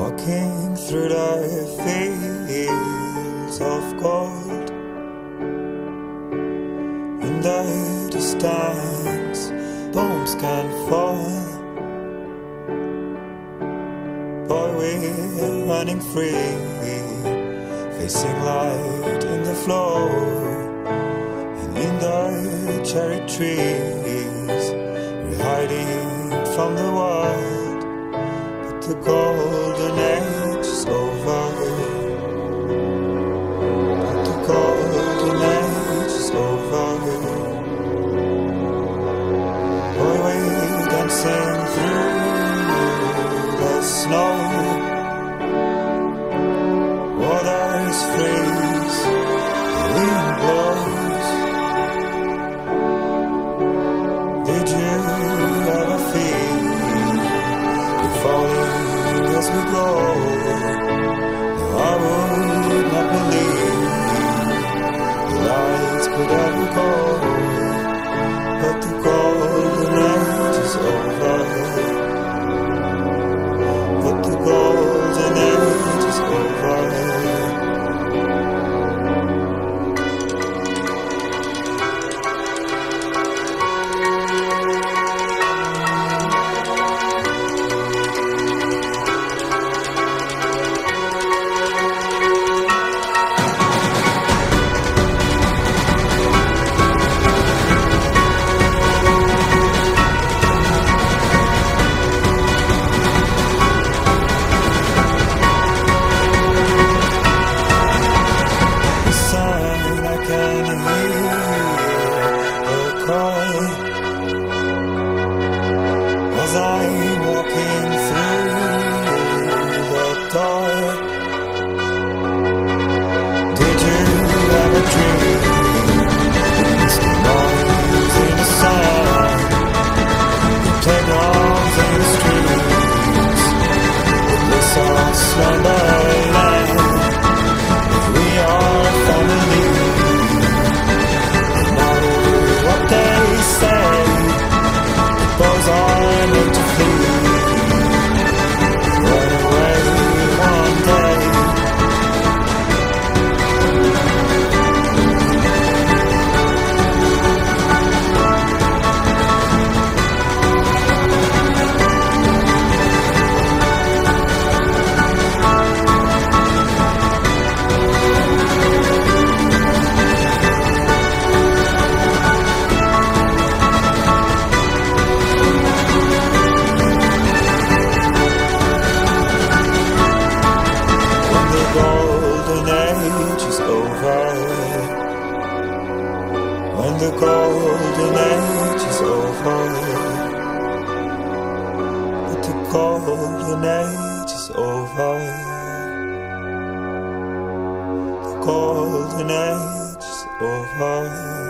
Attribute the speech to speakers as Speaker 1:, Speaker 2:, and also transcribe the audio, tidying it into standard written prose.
Speaker 1: walking through the fields of gold. In the distance, bombs can fall. Boy, we're running free, facing light in the floor. And in the cherry trees, we're hiding from the world. But the golden age is over. But the golden age is over. Boy, we're dancing through the snow. Waters freeze, the wind blows. Did you ever feel we're falling as we go? No, I would not believe the lights could ever go. But the golden age is over. But the golden age is over. As I'm walking through the dark, did you ever dream misty mornings in the sun, the playgrounds and the streets, the bliss of slumberland? We are family, no matter what they say. Boys are made to flee, run away one day. When the golden age is over, but the golden age is over. The golden age is over.